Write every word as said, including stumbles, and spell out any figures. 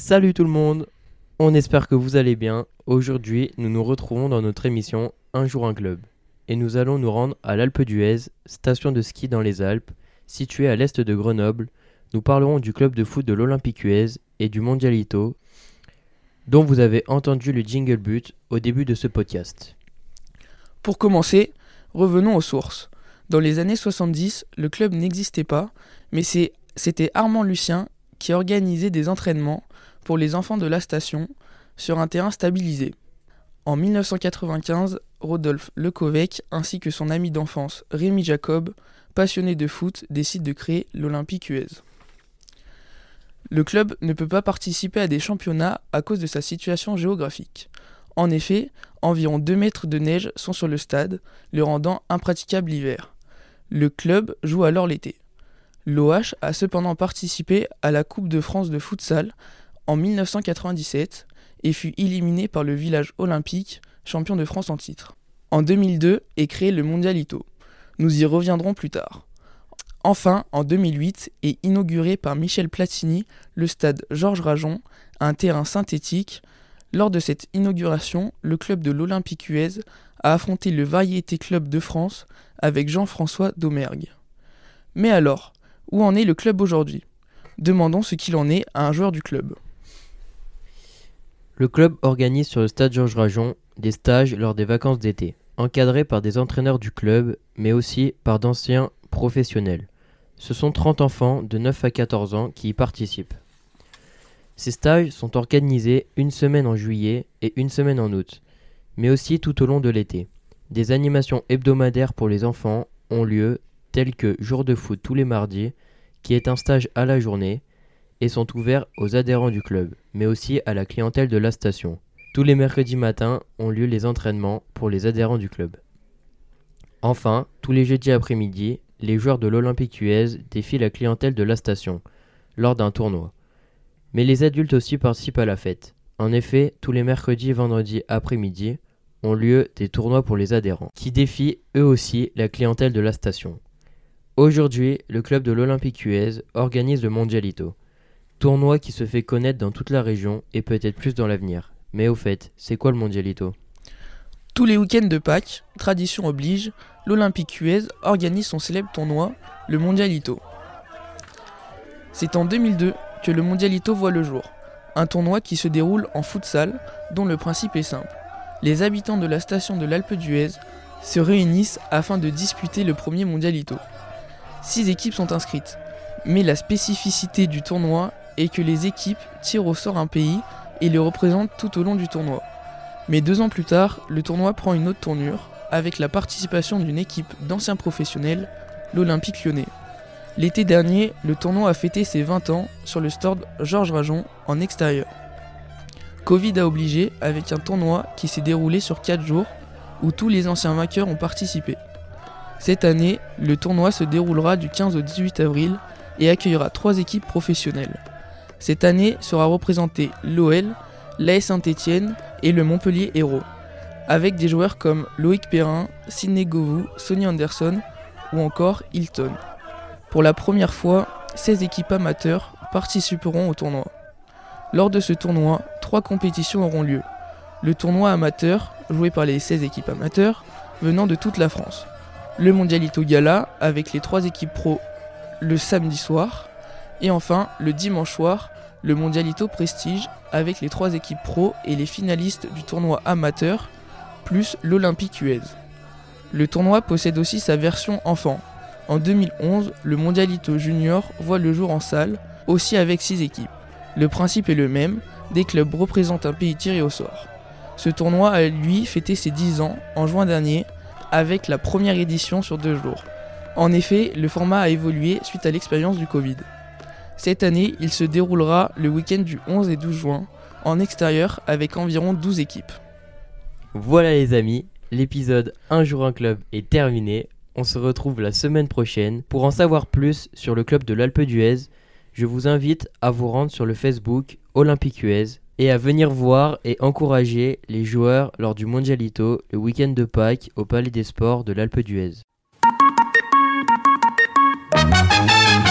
Salut tout le monde, on espère que vous allez bien. Aujourd'hui, nous nous retrouvons dans notre émission Un jour un club. Et nous allons nous rendre à l'Alpe d'Huez, station de ski dans les Alpes, située à l'est de Grenoble. Nous parlerons du club de foot de l'Olympique Huez et du Mondialito, dont vous avez entendu le jingle but au début de ce podcast. Pour commencer, revenons aux sources. Dans les années soixante-dix, le club n'existait pas, mais c'est, c'était Armand Lucien qui organisait des entraînements pour les enfants de la station sur un terrain stabilisé. En dix-neuf cent quatre-vingt-quinze, Rodolphe Lecovec ainsi que son ami d'enfance Rémi Jacob, passionné de foot, décident de créer l'Olympique Huez. Le club ne peut pas participer à des championnats à cause de sa situation géographique. En effet, environ deux mètres de neige sont sur le stade, le rendant impraticable l'hiver. Le club joue alors l'été. L'O H a cependant participé à la Coupe de France de futsal en dix-neuf cent quatre-vingt-dix-sept et fut éliminé par le Village Olympique, champion de France en titre. En deux mille deux est créé le Mondialito. Nous y reviendrons plus tard. Enfin, en deux mille huit est inauguré par Michel Platini le stade Georges Rajon, un terrain synthétique. Lors de cette inauguration, le club de l'Olympique Huez a affronté le Variété Club de France avec Jean-François Domergue. Mais alors, où en est le club aujourd'hui ? Demandons ce qu'il en est à un joueur du club. Le club organise sur le stade Georges Rajon des stages lors des vacances d'été, encadrés par des entraîneurs du club, mais aussi par d'anciens professionnels. Ce sont trente enfants de neuf à quatorze ans qui y participent. Ces stages sont organisés une semaine en juillet et une semaine en août, mais aussi tout au long de l'été. Des animations hebdomadaires pour les enfants ont lieu, telles que Jour de foot tous les mardis, qui est un stage à la journée, et sont ouverts aux adhérents du club, mais aussi à la clientèle de la station. Tous les mercredis matins ont lieu les entraînements pour les adhérents du club. Enfin, tous les jeudis après-midi, les joueurs de l'Olympique Huez défient la clientèle de la station, lors d'un tournoi. Mais les adultes aussi participent à la fête. En effet, tous les mercredis et vendredis après-midi ont lieu des tournois pour les adhérents, qui défient eux aussi la clientèle de la station. Aujourd'hui, le club de l'Olympique Huez organise le Mondialito, tournoi qui se fait connaître dans toute la région et peut-être plus dans l'avenir. Mais au fait, c'est quoi le Mondialito ? Tous les week-ends de Pâques, tradition oblige, l'Olympique Huez organise son célèbre tournoi, le Mondialito. C'est en deux mille deux que le Mondialito voit le jour, un tournoi qui se déroule en futsal, dont le principe est simple. Les habitants de la station de l'Alpe d'Huez se réunissent afin de disputer le premier Mondialito. Six équipes sont inscrites, mais la spécificité du tournoi est que les équipes tirent au sort un pays et le représentent tout au long du tournoi. Mais deux ans plus tard, le tournoi prend une autre tournure, avec la participation d'une équipe d'anciens professionnels, l'Olympique Lyonnais. L'été dernier, le tournoi a fêté ses vingt ans sur le stade Georges Rajon en extérieur. Covid a obligé, avec un tournoi qui s'est déroulé sur quatre jours, où tous les anciens vainqueurs ont participé. Cette année, le tournoi se déroulera du quinze au dix-huit avril et accueillera trois équipes professionnelles. Cette année sera représentée l'O L, l'A S Saint-Étienne et le Montpellier Hérault, avec des joueurs comme Loïc Perrin, Sidney Govou, Sonny Anderson ou encore Hilton. Pour la première fois, seize équipes amateurs participeront au tournoi. Lors de ce tournoi, trois compétitions auront lieu. Le tournoi amateur, joué par les seize équipes amateurs, venant de toute la France. Le Mondialito Gala, avec les trois équipes pro le samedi soir. Et enfin, le dimanche soir, le Mondialito Prestige, avec les trois équipes pro et les finalistes du tournoi amateur, plus l'Olympique Huez. Le tournoi possède aussi sa version enfant. En deux mille onze, le Mondialito Junior voit le jour en salle, aussi avec six équipes. Le principe est le même, des clubs représentent un pays tiré au sort. Ce tournoi a lui fêté ses dix ans en juin dernier, avec la première édition sur deux jours. En effet, le format a évolué suite à l'expérience du Covid. Cette année, il se déroulera le week-end du onze et douze juin, en extérieur avec environ douze équipes. Voilà les amis, l'épisode Un jour un club est terminé. On se retrouve la semaine prochaine. Pour en savoir plus sur le club de l'Alpe d'Huez, je vous invite à vous rendre sur le Facebook Olympique Huez et à venir voir et encourager les joueurs lors du Mondialito le week-end de Pâques au Palais des Sports de l'Alpe d'Huez.